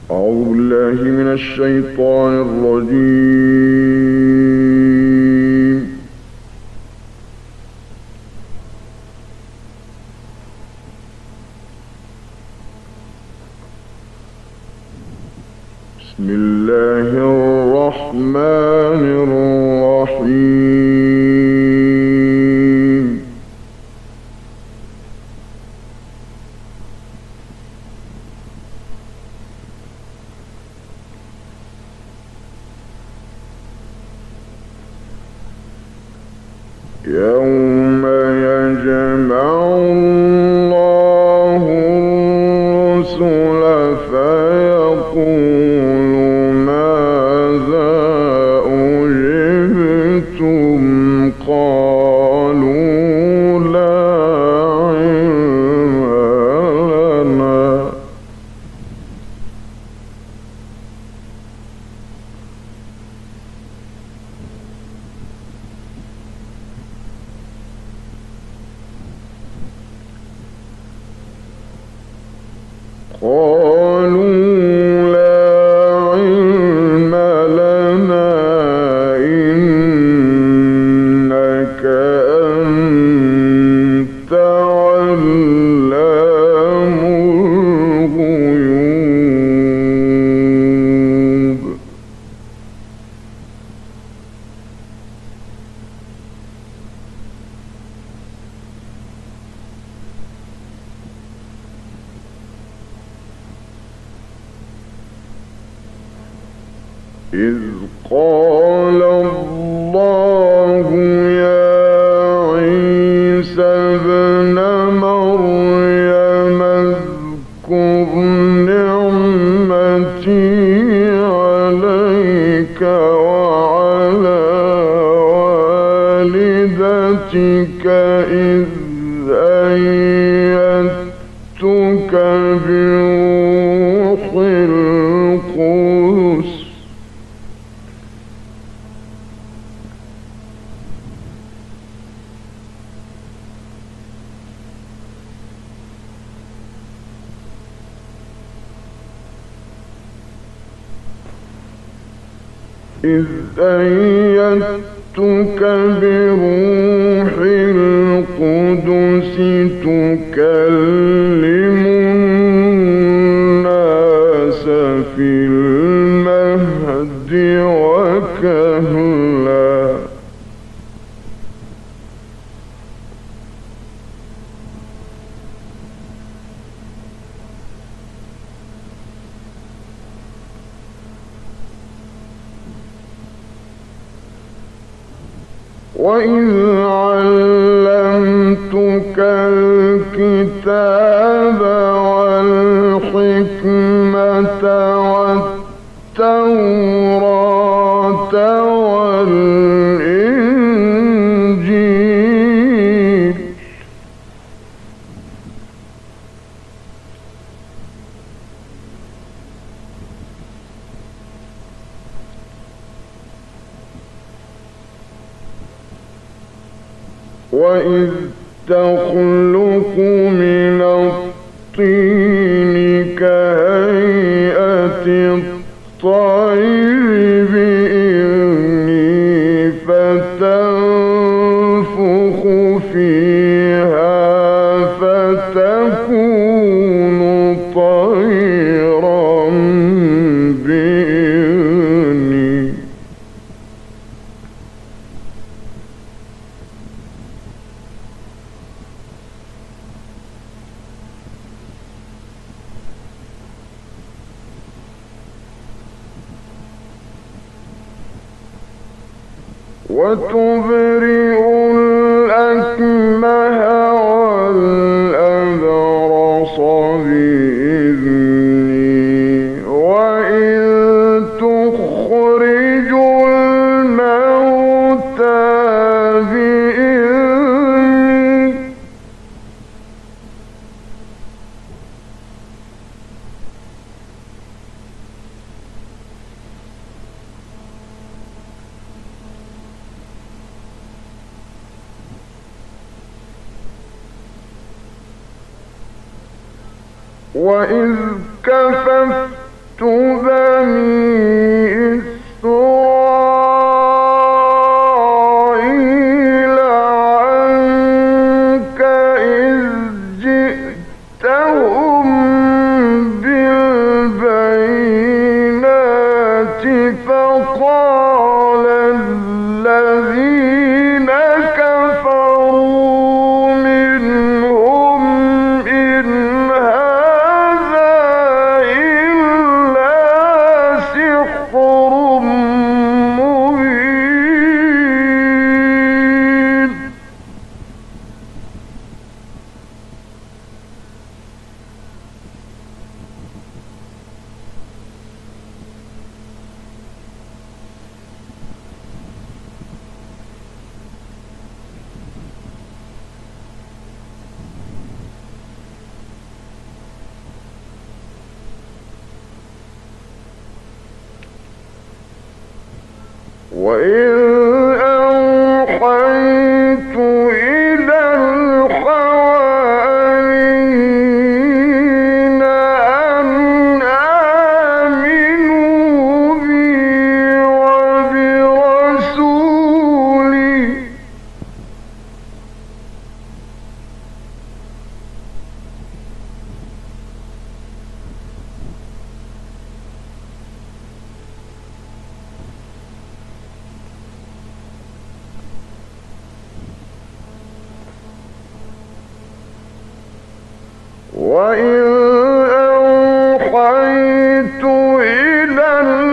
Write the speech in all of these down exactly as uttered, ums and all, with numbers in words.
أعوذ بالله من الشيطان الرجيم. بسم الله الرحمن الرحيم. يوم يجمع الله الرسل فيقول ماذا أجبتم قالوا لا علم لنا قالوا لا علم لنا إنك أنت علام الغيوب. إذ قال الله يا عيسى ابن مريم اذكر نعمتي عليك وعلى والدتك إذ أيدتك بروح القدس إذ أيدتك بروح القدس تكلم الناس في المهد وكهلا. وإذ علمتك الكتاب والحكمة والتوراة والإنجيل وإذ تخلق من الطين كهيئة الطير بإذني فتنفخ فيها فتكون طيرا بإذني. وتبرئ الأكمه والأبرص بإذني وإذ تخرج الموتى بإذني وإذ كففت بني إسرائيل عنك إذ جئتهم بالبينات فقال الذين كفروا منهم إن هذا إلا سحر مبين. وإذ أوحيت إلى الحواريين أن آمنوا بي وبرسولي وإذ أوحيت إلى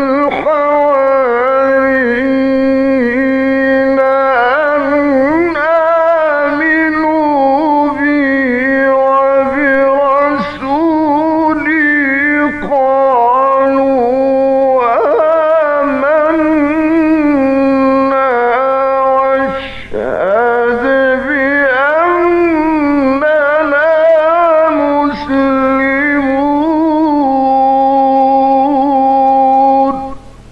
الحواريين أن آمنوا بي وبرسولي قالوا آمنا واشهد بأننا مسلمون.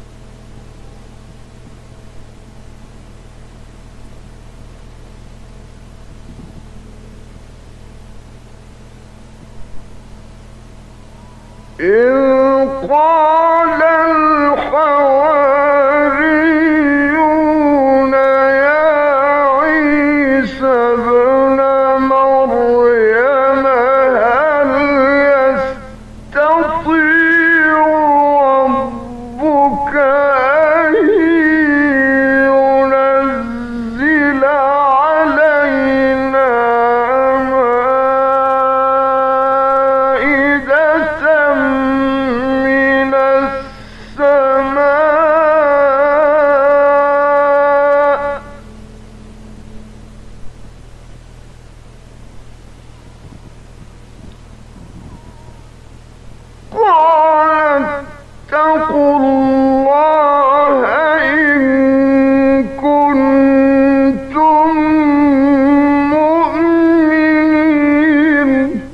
إذ قال الحواريون يا عيسى ابن مريم هل يستطيع ربك أن ينزل علينا مائدة من السماء قال اتقوا الله إن كنتم مؤمنين.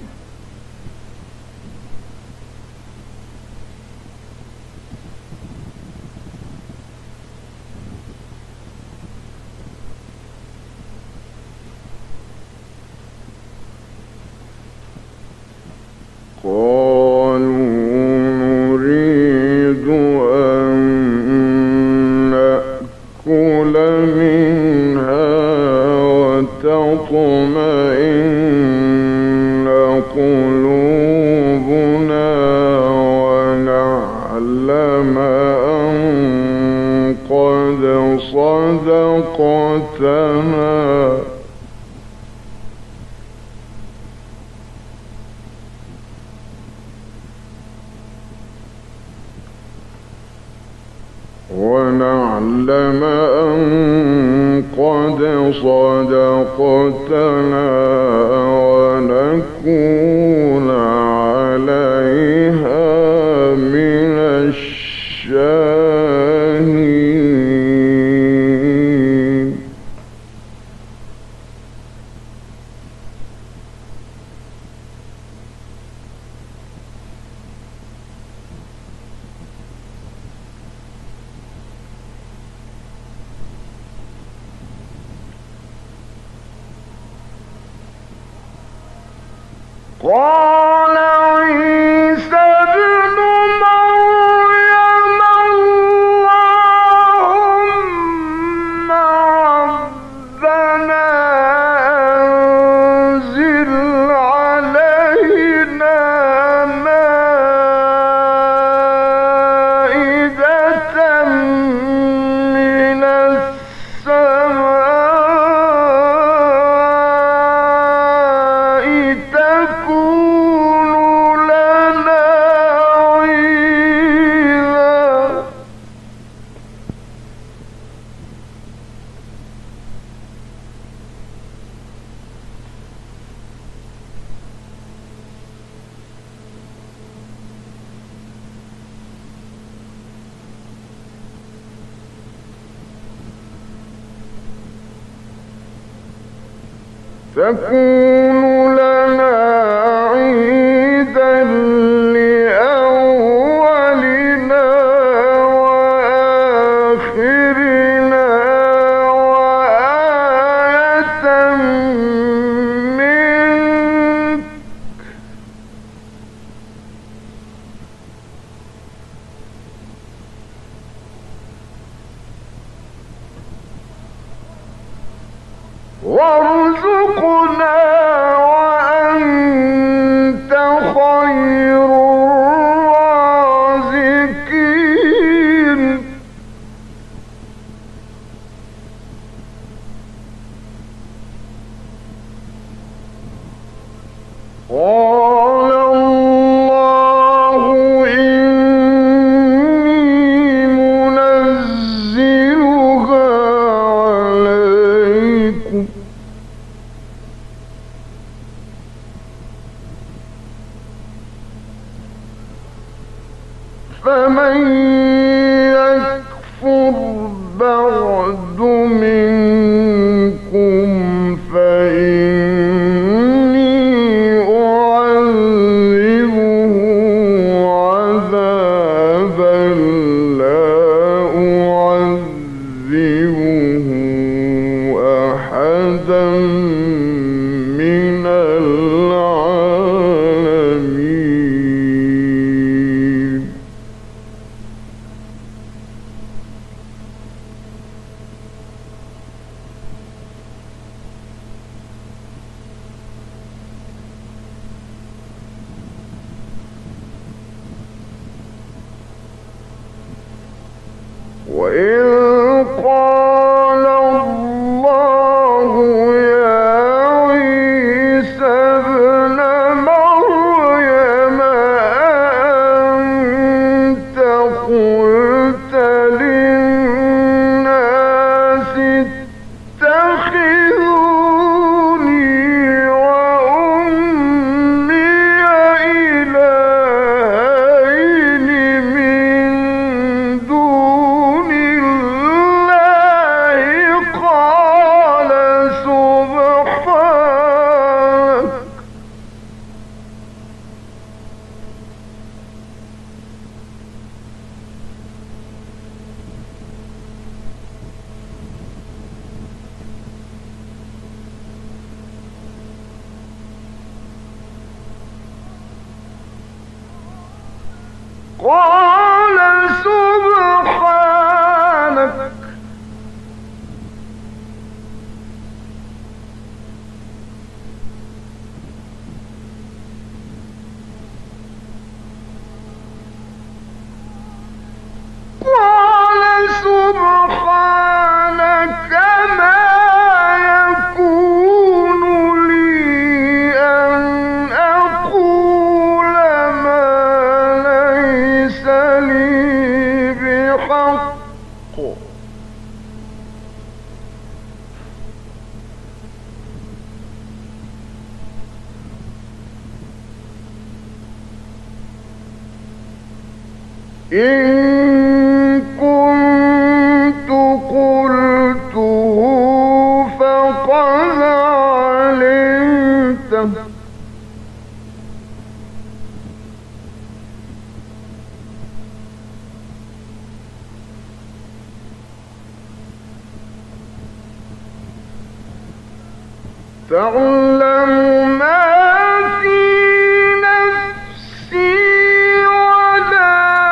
قالوا نريد أن نأكل منها وتطمئن قلوبنا ونعلم أن قد صدقتنا ونعلم أن قد صدقتنا ونكون عليها من الشاهدين. قال عيسى ابن مريم تكون لنا عيدا لأولنا وآخرنا وآية منك وارزقنا وأنت خير الرازقين. قال الله إني منزلها عليكم فمن يكفر بعد منكم فإني أعذبه عذابا لا أعذبه أحدا من العالمين. وإذ قال الله يا عيسى ابن مريم أأنت قلت للناس اتخذوني وأمي إلهين من دون الله قال سبحانك قال سبحانك قال سبحانك ما يكون لي أن أقول ما ليس لي بحق إن كنت قلته فقد علمته تعلم ما في نفسي ولا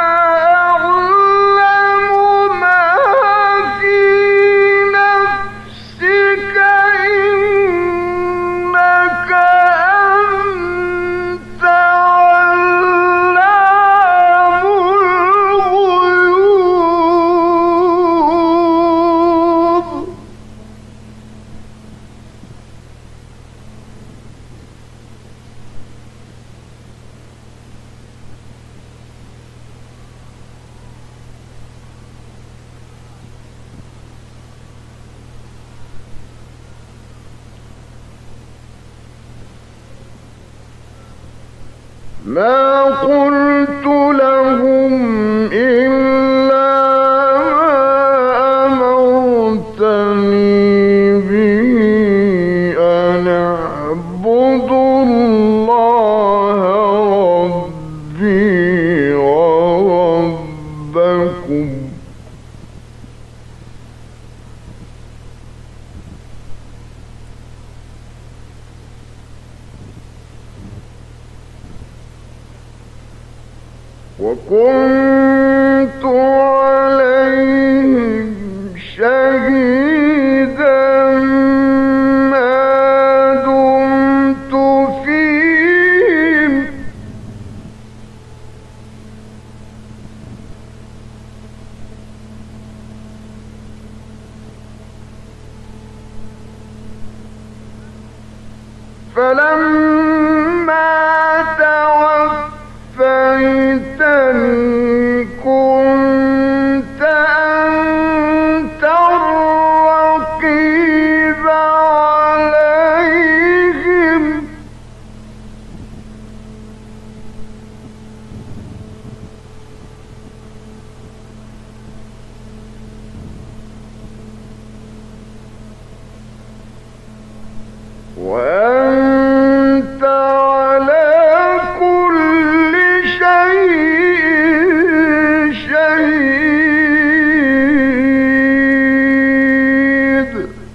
أعلم ما في نفسك إنك أنت علام الغيوب. ما قلت لهم إلا ما أمرتني به أن ربي وربكم وكنت عليهم شهيدا ما دمت فيهم فلما توفيتني كنت أنت الرقيب عليهم وأنت على كل شيء شهيد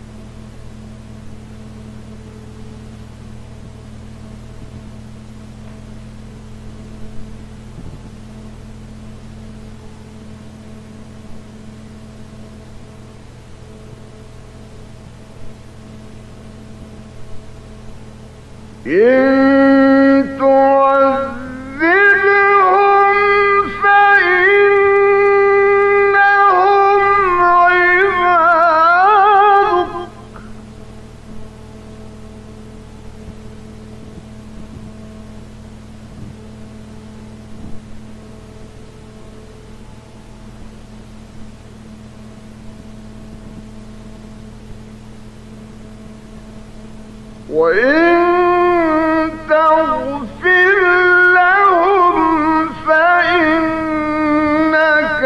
إن تعذبهم فإنهم عبادك وإن تغفر لهم فإنك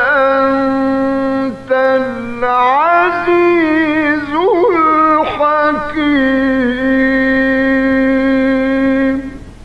أنت العزيز الحكيم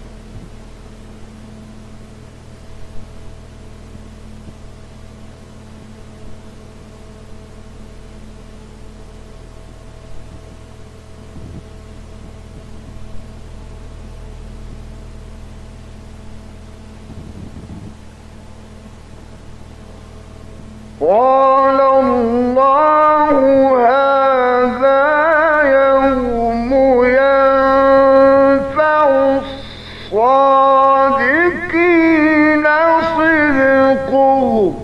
قال الله هذا يوم ينفع الصادقين صدقهم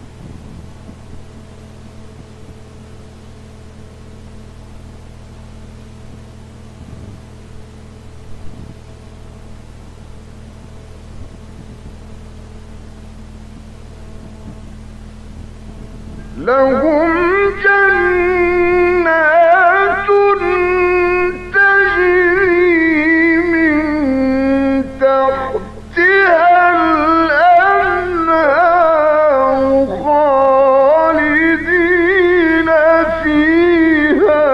لهم جنات تجري من تحتها الأنهار خالدين فيها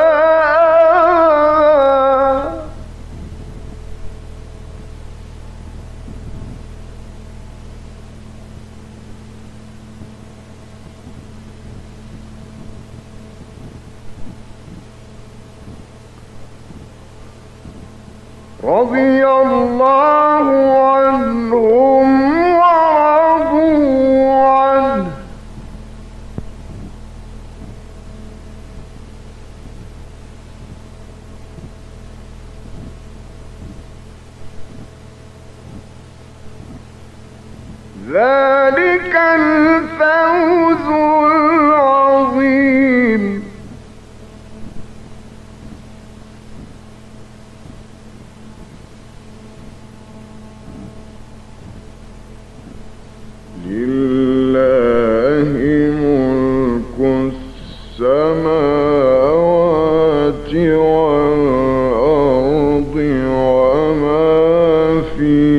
رضي الله عنهم ورضوا عنه ذلك الفوز العظيم لله ملك السماوات والأرض وما فيهن.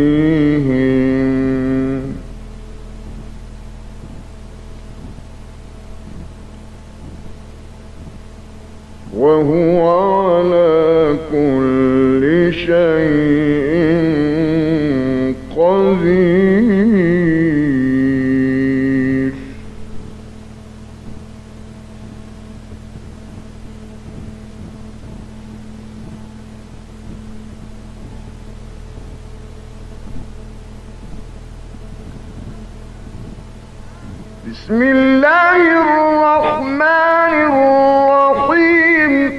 بسم الله الرحمن الرحيم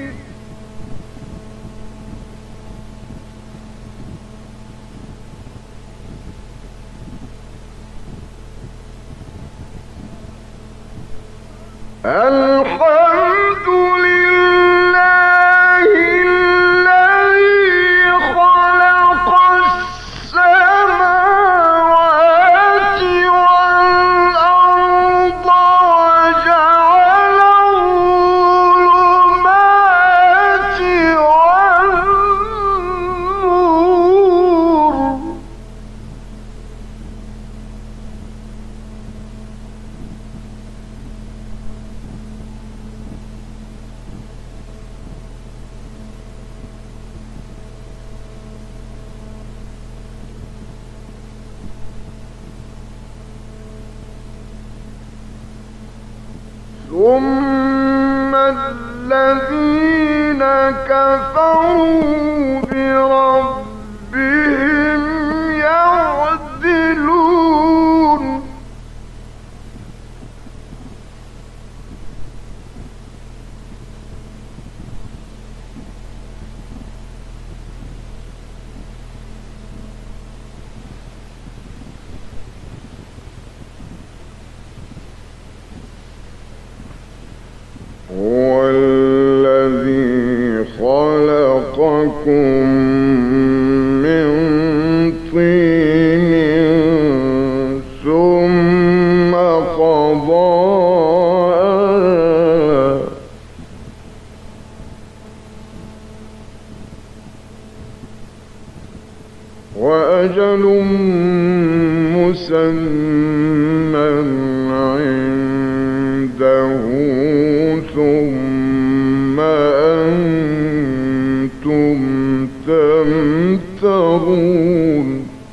الحمد لله الذي خلق السماوات والأرض وجعل الظلمات والنور ثم الذين كفروا بربهم يعدلون هو الذي خلقكم من طين ثم قضى وأجل مسمى عنده ثم أنتم تمترون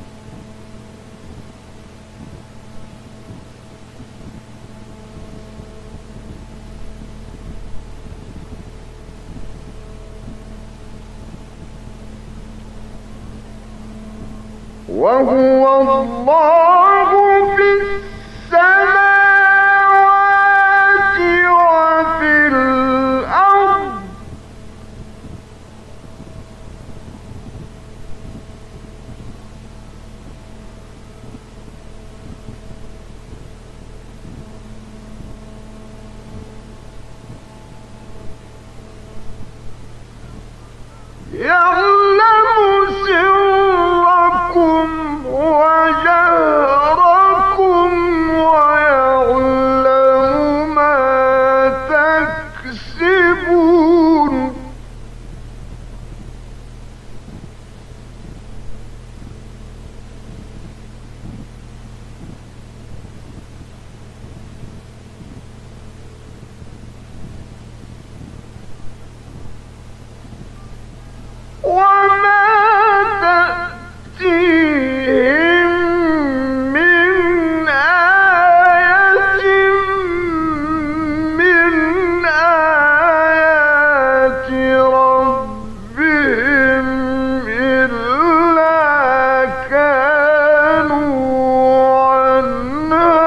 وهو الله في السماوات وفي الأرض يعلم سركم وجهركم ويعلم ما تكسبون وما تأتيهم من آية من آيات ربهم إلا كانوا عنها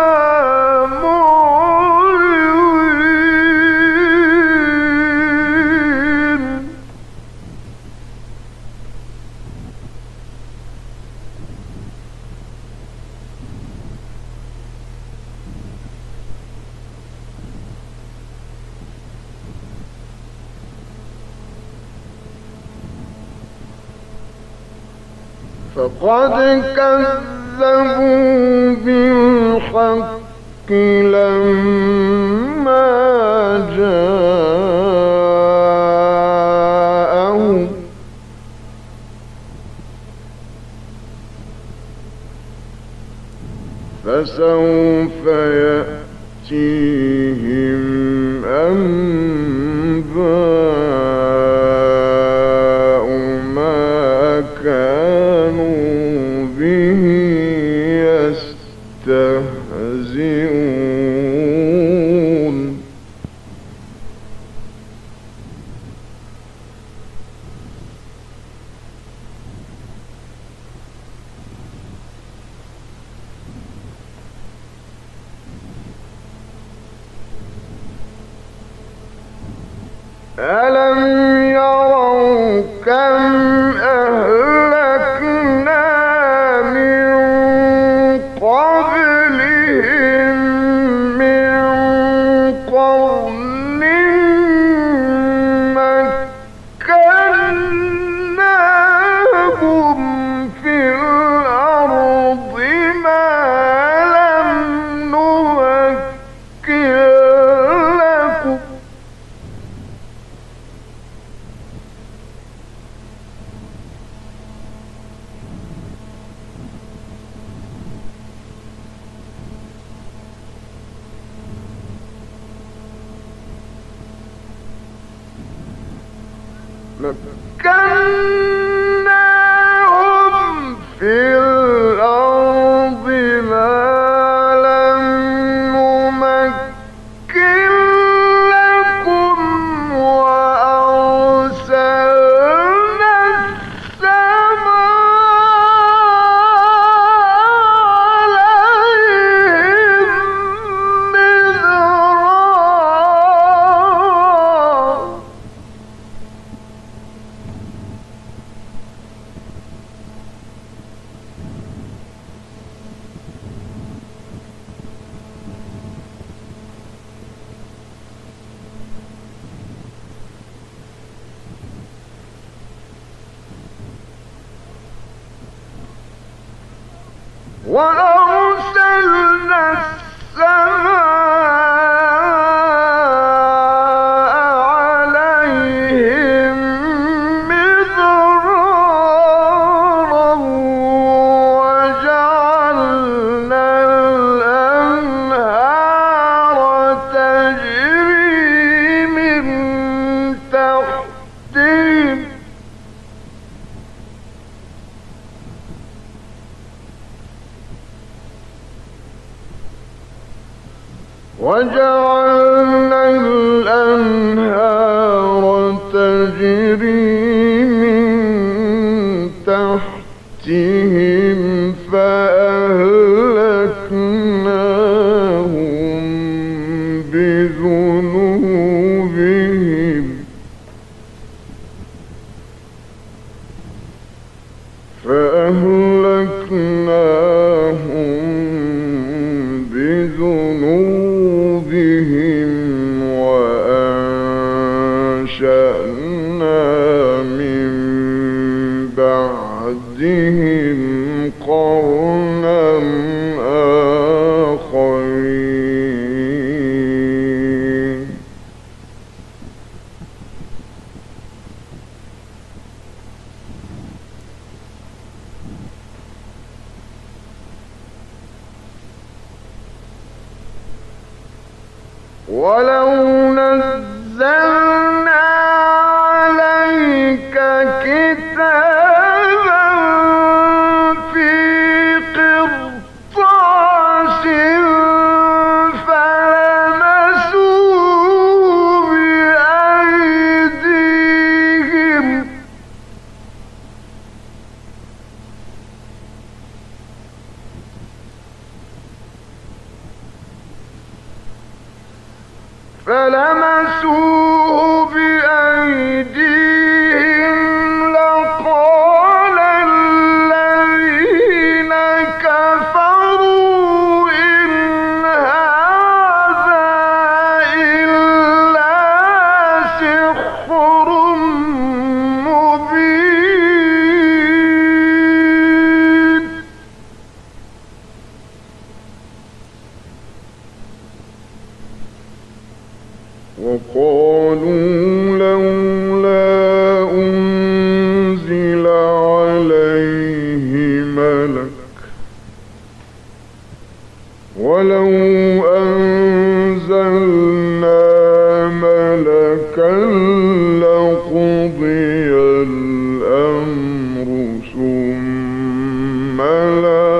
معرضين فقد كذبوا بالحق لما جاءهم فسوف يأتيهم أنباء ما كانوا به ألم يروا كم أهلكنا من قبلهم من قرن مكناهم في الأرض ما لم نمكن لكم مكناهم في الأرض ما لم نمكن لكم وأرسلنا السماء عليهم مدرارا وأرسلنا السماء عليهم مدرارا وجعلنا الأنهار تجري من تحتهم وجعلنا الأنهار تجري من تحتهم فأهلكناهم بذنوبهم فأهلكناهم بذنوبهم وأنشأنا من بعدهم قرنا آخرين ولو نزلنا عليك كتابا في قرطاس فلمسوه بأيديهم فلمسوه بأيديهم لقال الذين كفروا إن هذا إلا سحر مبين وقالوا لولا أنزل عليه ملك ولو أنزلنا ملكا لقضي الأمر ثم لا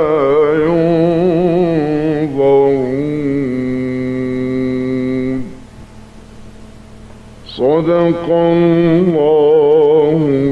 ينظرون صدق الله